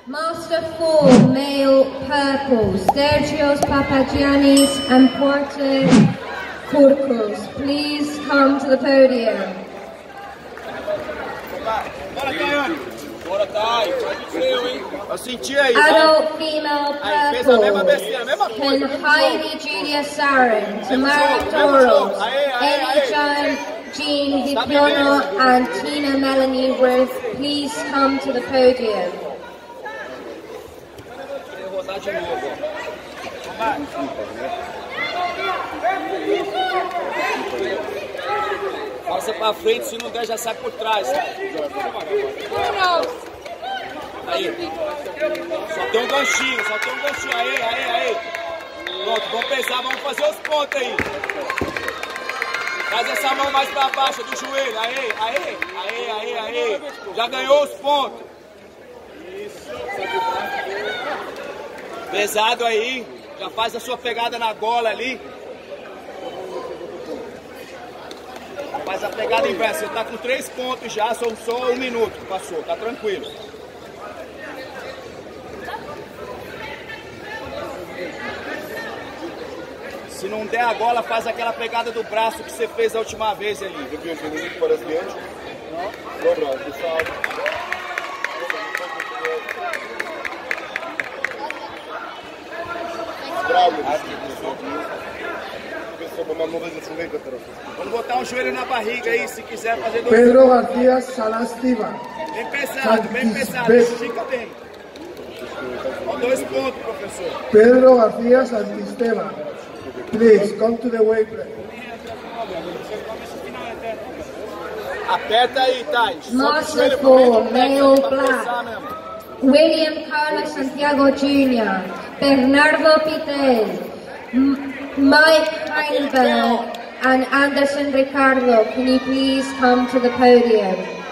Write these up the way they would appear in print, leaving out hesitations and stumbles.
Master 4, male purple, Sergios Papagiannis and Porter Kurkos, please come to the podium. Bora, Tayane. Bora, Tay. Eu senti aí. Adult female Aí, fez a mesma purple, besteira, a mesma coisa. Heidi Julia Saren, Tamara Toros, Amy Joan, Jean Vipiono and Tina Melanie Ruth, please come to the podium. Vou rodar de novo, ó. Passa pra frente, se não der já sai por trás. Aí. Só tem um ganchinho, Aí. Pronto, vamos pesar, vamos fazer os pontos aí. Traz essa mão mais pra baixo do joelho. Aí. Já ganhou os pontos. Pesado aí. Já faz a sua pegada na gola ali. Faz a pegada inversa. Você tá com 3 pontos já, só 1 minuto que passou. Tá tranquilo. Se não der a gola, faz aquela pegada do braço que você fez a última vez ali. Vamos botar um joelho na barriga aí, se quiser fazer 2 Pedro García Salastiva. Bem pesado, estica bem. Ó, 2 pontos, professor. Pedro García Santisteban. Please come to the weight plate. Aperta aí, Thay. Master 4, male black, William Carlos Santiago Jr., Bernardo Pitel, Mike Heinberg and Anderson Ricardo, can you please come to the podium?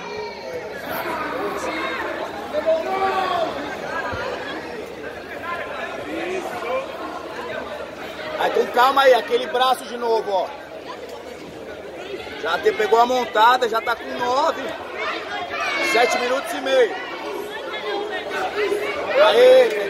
Aí, com calma aí, aquele braço de novo, ó. Já pegou a montada, já tá com 9. 7 minutos e meio. Aí,